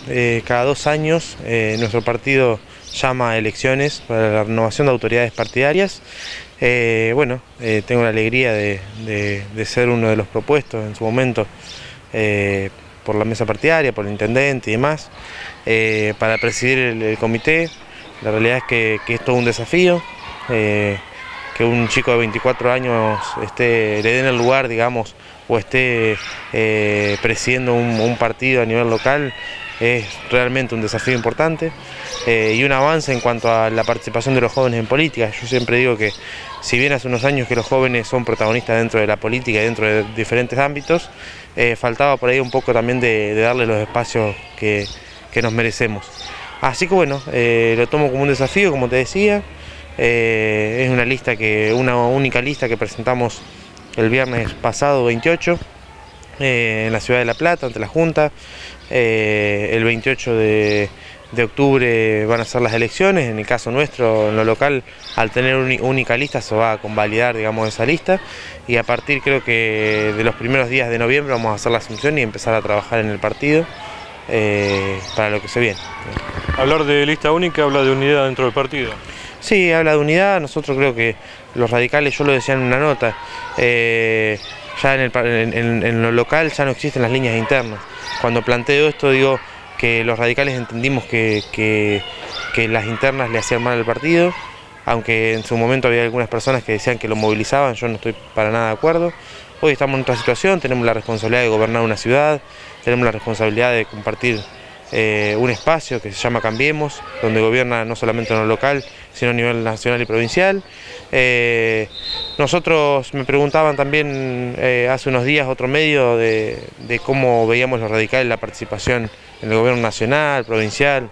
cada 2 años nuestro partido llama a elecciones para la renovación de autoridades partidarias. Tengo la alegría de ser uno de los propuestos en su momento por la mesa partidaria, por el intendente y demás, para presidir el comité. La realidad es que es todo un desafío, que un chico de 24 años le den el lugar, digamos, o esté presidiendo un partido a nivel local, es realmente un desafío importante y un avance en cuanto a la participación de los jóvenes en política. Yo siempre digo que si bien hace unos años que los jóvenes son protagonistas dentro de la política y dentro de diferentes ámbitos, faltaba por ahí un poco también de darle los espacios que nos merecemos. Así que bueno, lo tomo como un desafío, como te decía. Es una única lista que presentamos el viernes pasado 28 en la ciudad de La Plata, ante la Junta. El 28 de octubre van a ser las elecciones. En el caso nuestro, en lo local, al tener única lista se va a convalidar, digamos, esa lista, y a partir, creo que de los primeros días de noviembre, vamos a hacer la asunción y empezar a trabajar en el partido para lo que se viene. Hablar de lista única habla de unidad dentro del partido. Sí, habla de unidad. Nosotros creo que los radicales, yo lo decía en una nota, ya en lo local ya no existen las líneas internas. Cuando planteo esto digo que los radicales entendimos que las internas le hacían mal al partido, aunque en su momento había algunas personas que decían que lo movilizaban. Yo no estoy para nada de acuerdo. Hoy estamos en otra situación, tenemos la responsabilidad de gobernar una ciudad, tenemos la responsabilidad de compartir un espacio que se llama Cambiemos, donde gobierna no solamente en lo local, sino a nivel nacional y provincial. Nosotros, me preguntaban también hace unos días otro medio de cómo veíamos los radicales la participación en el gobierno nacional, provincial.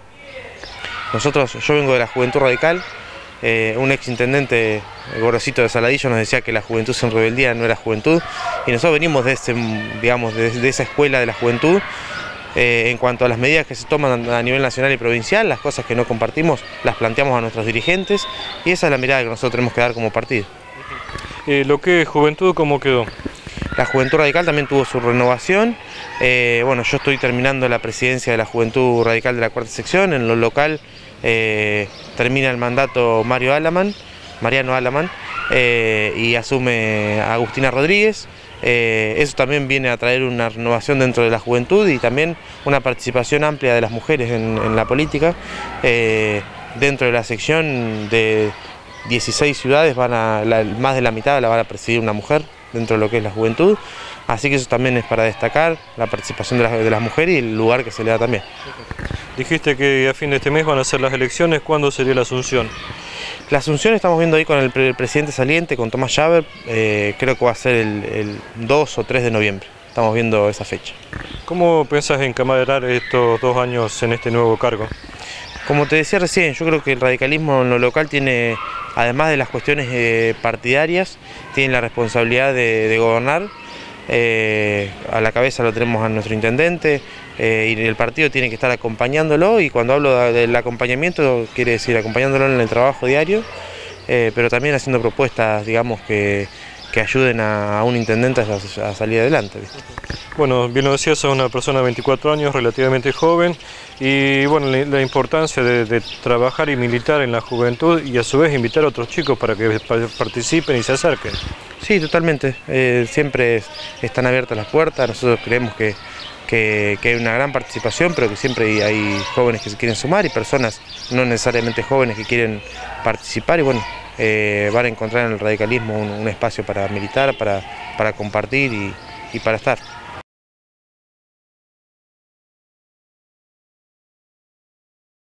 Yo vengo de la Juventud Radical. Un ex intendente, Gorosito de Saladillo, nos decía que la juventud sin rebeldía no era juventud, y nosotros venimos de esa escuela de la juventud. En cuanto a las medidas que se toman a nivel nacional y provincial, las cosas que no compartimos las planteamos a nuestros dirigentes, y esa es la mirada que nosotros tenemos que dar como partido. Lo que es juventud, ¿cómo quedó? La Juventud Radical también tuvo su renovación. Yo estoy terminando la presidencia de la Juventud Radical de la 4ª sección. En lo local termina el mandato Mariano Alaman, y asume Agustina Rodríguez. Eso también viene a traer una renovación dentro de la juventud y también una participación amplia de las mujeres en la política. Dentro de la sección de 16 ciudades, más de la mitad la van a presidir una mujer dentro de lo que es la juventud. Así que eso también es para destacar la participación de las mujeres y el lugar que se le da también. Dijiste que a fin de este mes van a ser las elecciones. ¿Cuándo sería la asunción? La asunción estamos viendo ahí con el presidente saliente, con Tomás Llaver. Creo que va a ser el 2 o 3 de noviembre. Estamos viendo esa fecha. ¿Cómo pensás encamarar estos 2 años en este nuevo cargo? Como te decía recién, yo creo que el radicalismo en lo local tiene, además de las cuestiones partidarias, tiene la responsabilidad de gobernar. A la cabeza lo tenemos a nuestro intendente, y el partido tiene que estar acompañándolo, y cuando hablo del acompañamiento quiere decir acompañándolo en el trabajo diario, pero también haciendo propuestas, digamos, que ayuden a un intendente a salir adelante, ¿viste? Bueno, bien lo decías, sos una persona de 24 años, relativamente joven, y bueno, la importancia de trabajar y militar en la juventud, y a su vez invitar a otros chicos para que participen y se acerquen. Sí, totalmente. Siempre están abiertas las puertas. Nosotros creemos que hay una gran participación, pero que siempre hay jóvenes que se quieren sumar y personas no necesariamente jóvenes que quieren participar, y bueno, van a encontrar en el radicalismo un espacio para militar, para compartir y para estar.